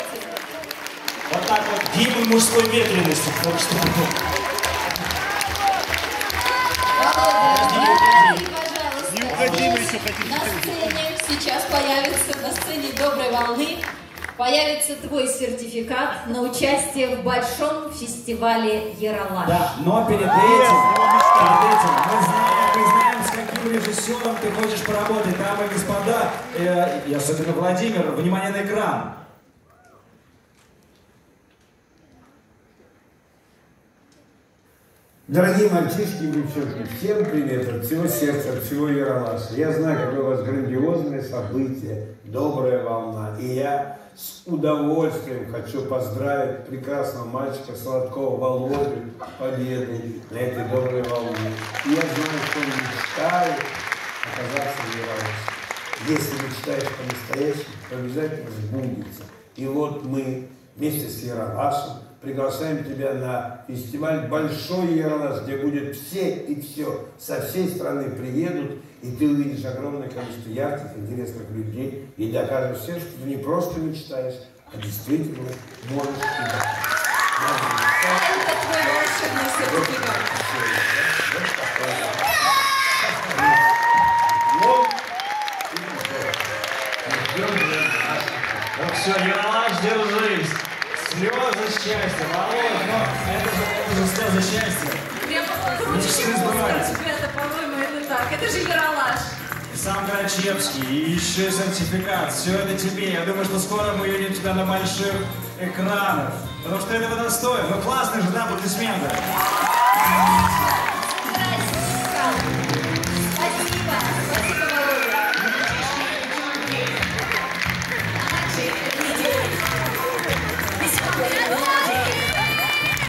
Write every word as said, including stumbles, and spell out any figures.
Вот так вот, гимн мужской ветрености. Так что... Не уходи, мы еще хотим. На сцене сейчас появится, на сцене «Доброй волны» появится твой сертификат на участие в большом фестивале «Ералаш». Да, но перед этим, перед этим мы знаем, мы знаем, с каким режиссером ты хочешь поработать. Дамы и господа, э, и особенно Владимир, внимание на экран. Дорогие мальчишки и девчонки, всем привет от всего сердца, от всего Ералаша. Я знаю, какое у вас грандиозное событие, добрая волна. И я с удовольствием хочу поздравить прекрасного мальчика Сладкова Володю с победой на этой доброй волне. И я знаю, что он мечтает оказаться в Ералаше. Если мечтаешь по-настоящему, то обязательно сбудется. И вот мы вместе с Ералашем приглашаем тебя на фестиваль «Большой Ералаш», где будет все и все, со всей страны приедут, и ты увидишь огромное количество ярких, интересных людей, и докажешь всем, что ты не просто мечтаешь, а действительно можешь и Это твой волшебный сертификат. Ну все, Ералаш, держись. Слезы счастья, Володь, но это же, это же слезы счастья. Прямо круче мозга тебя, это, по-моему, это так. Это же Ералаш. И сам Грачевский, и еще сертификат. Все это тебе. Я думаю, что скоро мы увидим тебя на больших экранах. Потому что этого достоин. Ну классный же, да, аплодисменты.